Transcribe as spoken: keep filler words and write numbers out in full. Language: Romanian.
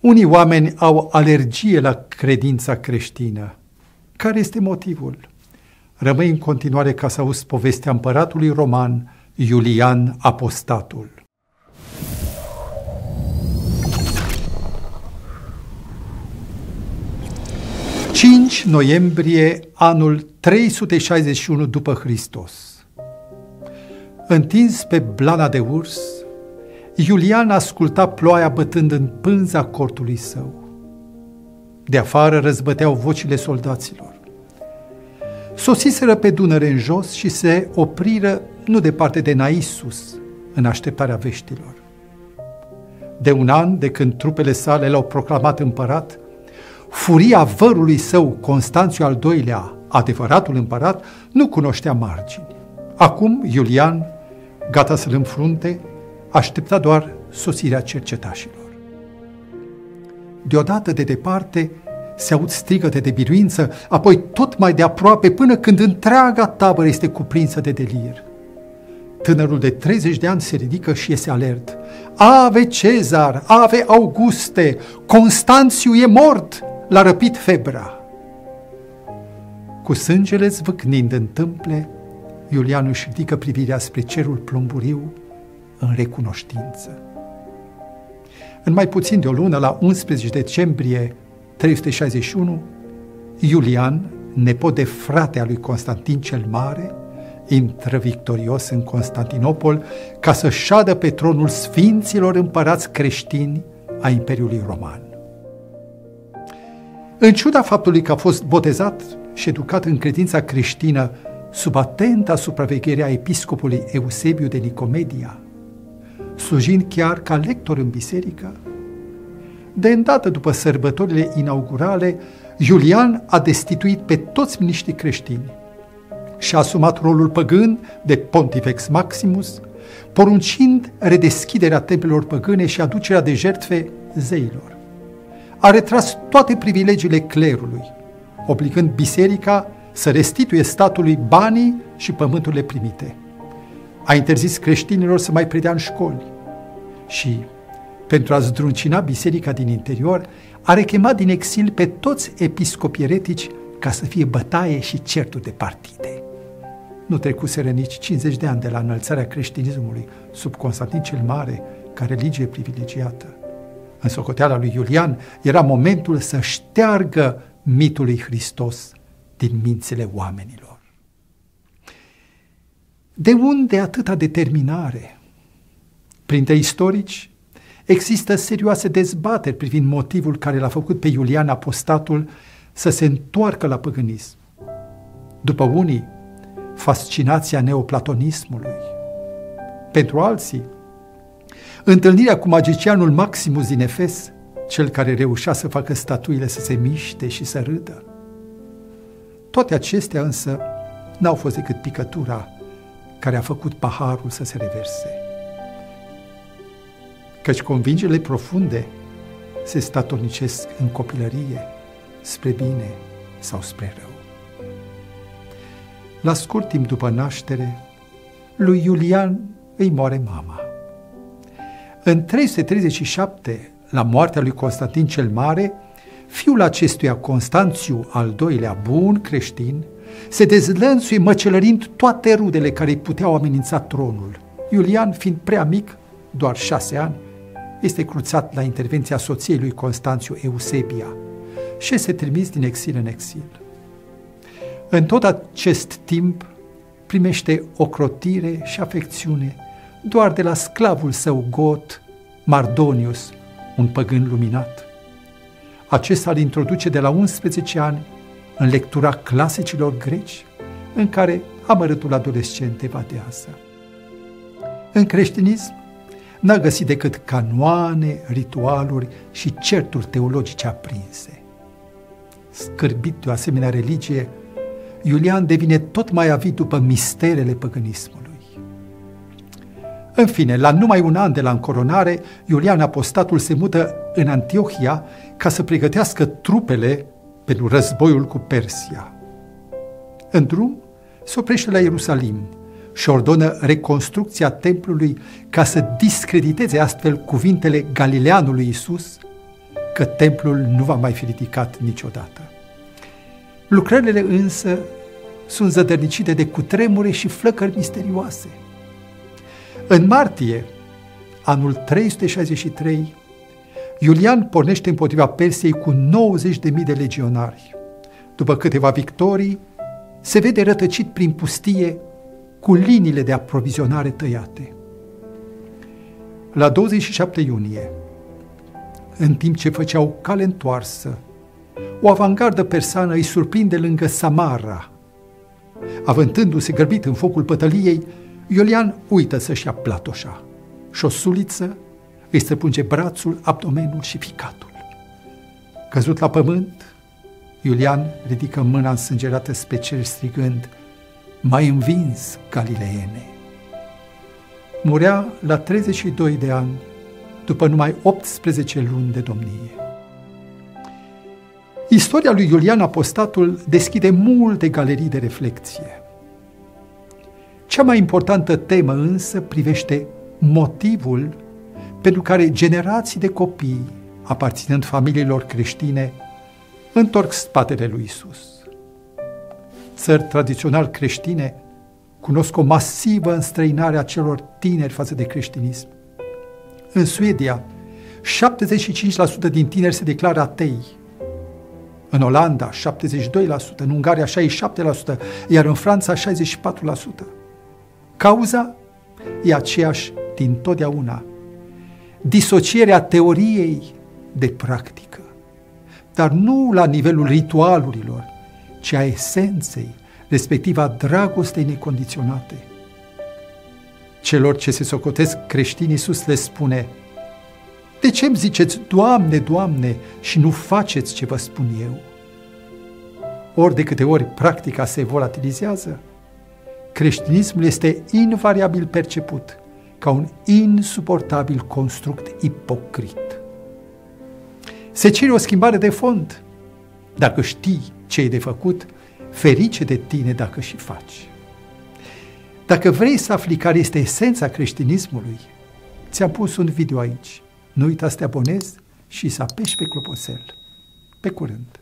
Unii oameni au alergie la credința creștină. Care este motivul? Rămâi în continuare ca să auzi povestea împăratului roman Iulian Apostatul. cinci noiembrie anul trei sute șaizeci și unu după Hristos. Întins pe blana de urs, Iulian asculta ploaia bătând în pânza cortului său. De afară răzbăteau vocile soldaților. Sosiseră pe Dunăre în jos și se opriră nu departe de Naissus, în așteptarea veștilor. De un an, de când trupele sale l-au proclamat împărat, furia vărului său, Constanțiu al doilea, adevăratul împărat, nu cunoștea margini. Acum Iulian, gata să-l înfrunte, aștepta doar sosirea cercetașilor. Deodată de departe se aud strigăte de biruință, apoi tot mai de aproape, până când întreaga tabără este cuprinsă de delir. Tânărul de treizeci de ani se ridică și iese alert. Ave Cezar, ave Auguste, Constanțiu e mort, l-a răpit febra. Cu sângele zvâcnind în tâmple, Iulian își ridică privirea spre cerul plumburiu în recunoștință. În mai puțin de o lună, la unsprezece decembrie trei sute șaizeci și unu, Iulian, nepot de frate al lui Constantin cel Mare, intră victorios în Constantinopol ca să șadă pe tronul sfinților împărați creștini a Imperiului Roman. În ciuda faptului că a fost botezat și educat în credința creștină sub atenta supraveghere a episcopului Eusebiu de Nicomedia, slujind chiar ca lector în biserică, de îndată după sărbătorile inaugurale, Iulian a destituit pe toți miniștrii creștini și a asumat rolul păgân de Pontifex Maximus, poruncind redeschiderea templelor păgâne și aducerea de jertfe zeilor. A retras toate privilegiile clerului, obligând biserica să restituie statului banii și pământurile primite. A interzis creștinilor să mai predea în școli și, pentru a zdruncina biserica din interior, a rechemat din exil pe toți episcopii eretici ca să fie bătaie și certuri de partide. Nu trecuseră nici cincizeci de ani de la înălțarea creștinismului sub Constantin cel Mare ca religie privilegiată. În socoteala lui Iulian era momentul să șteargă mitul lui Hristos din mințile oamenilor. De unde atâta determinare? Printre istorici există serioase dezbateri privind motivul care l-a făcut pe Iulian Apostatul să se întoarcă la păgânism. După unii, fascinația neoplatonismului. Pentru alții, întâlnirea cu magicianul Maximus din Efes, cel care reușea să facă statuile să se miște și să râdă. Toate acestea însă n-au fost decât picătura care a făcut paharul să se reverse. Căci convingerile profunde se statornicesc în copilărie, spre bine sau spre rău. La scurt timp după naștere, lui Iulian îi moare mama. În trei sute treizeci și șapte, la moartea lui Constantin cel Mare, fiul acestuia, Constanțiu al doilea, bun creștin, se dezlănțuie măcelărind toate rudele care îi puteau amenința tronul. Iulian, fiind prea mic, doar șase ani, este cruțat la intervenția soției lui Constanțiu, Eusebia, și este trimis din exil în exil. În tot acest timp primește ocrotire și afecțiune doar de la sclavul său got, Mardonius, un păgân luminat. Acesta îl introduce de la unsprezece ani în lectura clasicilor greci, în care amărâtul adolescent evadează. În creștinism n-a găsit decât canoane, ritualuri și certuri teologice aprinse. Scârbit de o asemenea religie, Iulian devine tot mai avid după misterele păgânismului. În fine, la numai un an de la încoronare, Iulian Apostatul se mută în Antiohia ca să pregătească trupele pentru războiul cu Persia. În drum, se oprește la Ierusalim și ordonă reconstrucția templului ca să discrediteze astfel cuvintele Galileanului Iisus, că templul nu va mai fi ridicat niciodată. Lucrările însă sunt zădărnicite de cutremure și flăcări misterioase. În martie, anul trei sute șaizeci și trei, Iulian pornește împotriva Persiei cu nouăzeci de mii de legionari. După câteva victorii, se vede rătăcit prin pustie cu liniile de aprovizionare tăiate. La douăzeci și șapte iunie, în timp ce făceau cale întoarsă, o avangardă persană îi surprinde lângă Samara. Avântându-se grăbit în focul bătăliei, Iulian uită să-și ia platoșa și o suliță îi străpunge brațul, abdomenul și ficatul. Căzut la pământ, Iulian ridică mâna însângerată spre cer strigând: "M-ai învins, Galileene!" Murea la treizeci și doi de ani, după numai optsprezece luni de domnie. Istoria lui Iulian Apostatul deschide multe galerii de reflecție. Cea mai importantă temă însă privește motivul pentru care generații de copii, aparținând familiilor creștine, întorc spatele lui Isus. Țări tradițional creștine cunosc o masivă înstrăinare a celor tineri față de creștinism. În Suedia, șaptezeci și cinci la sută din tineri se declară atei. În Olanda, șaptezeci și doi la sută, în Ungaria, șaizeci și șapte la sută, iar în Franța, șaizeci și patru la sută. Cauza e aceeași din totdeauna: disocierea teoriei de practică, dar nu la nivelul ritualurilor, ci a esenței, respectiv a dragostei necondiționate. Celor ce se socotesc creștini, Iisus le spune: "De ce îmi ziceți, Doamne, Doamne, și nu faceți ce vă spun eu?" Ori de câte ori practica se volatilizează, creștinismul este invariabil perceput ca un insuportabil construct ipocrit. Se cere o schimbare de fond. Dacă știi ce e de făcut, ferice de tine dacă și faci. Dacă vrei să afli care este esența creștinismului, ți-am pus un video aici. Nu uita să te abonezi și să apeși pe clopoțel. Pe curând!